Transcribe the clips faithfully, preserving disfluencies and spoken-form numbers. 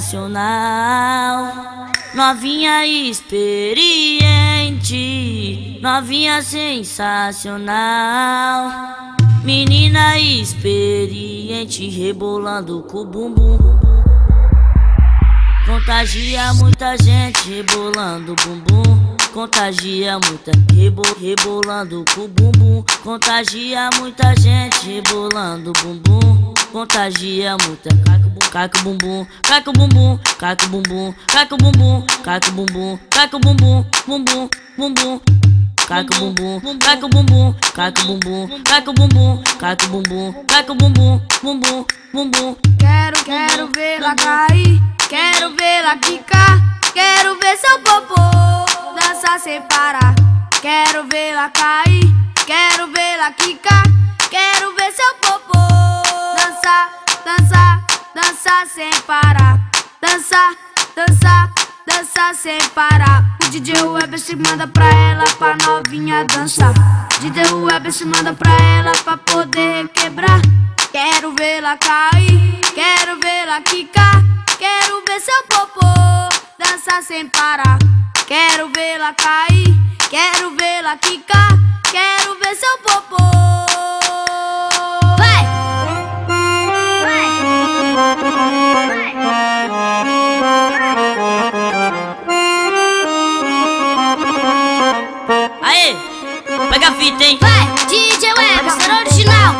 sensacional, novinha experiente, novinha sensacional, menina experiente, rebolando com o bumbum. Contagia muita gente, rebolando o bumbum. Contagia muita, rebo, rebolando com o bumbum. Contagia muita gente, rebolando o bumbum. Contagia muita, caca o bumbum, caca o bumbum, caca o bumbum, caca o bumbum, caca o bumbum, caca o bumbum, bumbum, bumbum. Caca o bumbum, caca o bumbum, caca o bumbum, caca o bumbum, caca o bumbum, caca o bumbum, bumbum, bumbum. Quero, quero vê-la cair, quero vê-la quicar, quero ver seu popô dançar sem parar. Quero vê-la cair, quero vê-la quicar, quero ver seu popô dançar, dançar, dançar sem parar. Dançar, dançar, dançar sem parar. O D J Web se manda pra ela, pra novinha dançar. D J Web se manda pra ela, pra poder quebrar. Quero vê-la cair, quero vê-la quicar, quero ver seu popô dançar sem parar. Quero vê-la cair, quero vê-la quicar, quero ver seu popô. Vai! Vai! Aê! Pega a fita, hein? Vai! D J Web, ser original!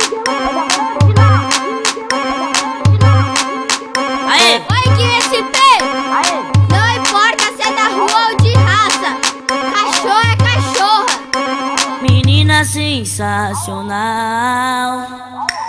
Aê! Oi, que S P! Não importa se é da rua ou de raça, cachorro é cachorra. Menina sensacional,